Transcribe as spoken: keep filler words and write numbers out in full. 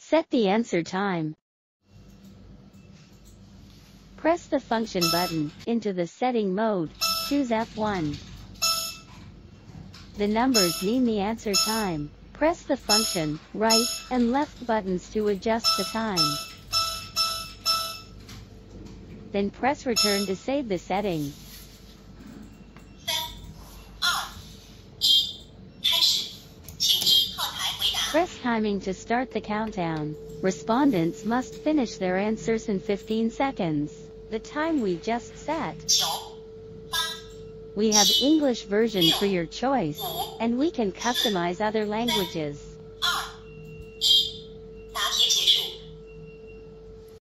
Set the answer time. Press the function button into the setting mode, choose F one. The numbers mean the answer time. Press the function, right, and left buttons to adjust the time. Then press return to save the setting. Press timing to start the countdown. Respondents must finish their answers in fifteen seconds. The time we just set. We have English version for your choice, and we can customize other languages.